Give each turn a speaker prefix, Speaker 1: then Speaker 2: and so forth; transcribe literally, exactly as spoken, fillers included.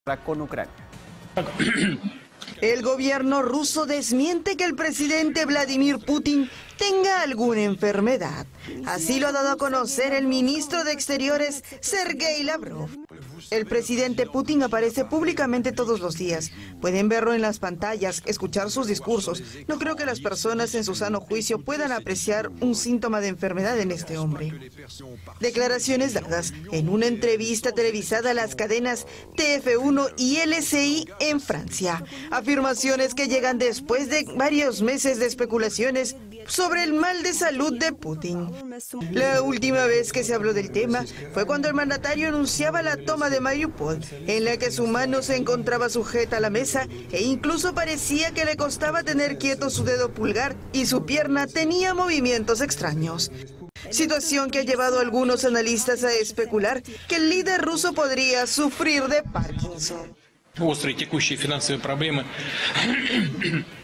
Speaker 1: con Ucrania.
Speaker 2: El gobierno ruso desmiente que el presidente Vladimir Putin tenga alguna enfermedad. Así lo ha dado a conocer el ministro de Exteriores, Sergei Lavrov. El presidente Putin aparece públicamente todos los días. Pueden verlo en las pantallas, escuchar sus discursos. No creo que las personas en su sano juicio puedan apreciar un síntoma de enfermedad en este hombre. Declaraciones dadas en una entrevista televisada a las cadenas T F uno y L C I en Francia. Afirmaciones que llegan después de varios meses de especulaciones sobre el mal de salud de Putin. La última vez que se habló del tema fue cuando el mandatario anunciaba la toma de Mariupol, en la que su mano se encontraba sujeta a la mesa e incluso parecía que le costaba tener quieto su dedo pulgar y su pierna tenía movimientos extraños. Situación que ha llevado a algunos analistas a especular que el líder ruso podría sufrir de Parkinson.
Speaker 3: Острые текущие финансовые проблемы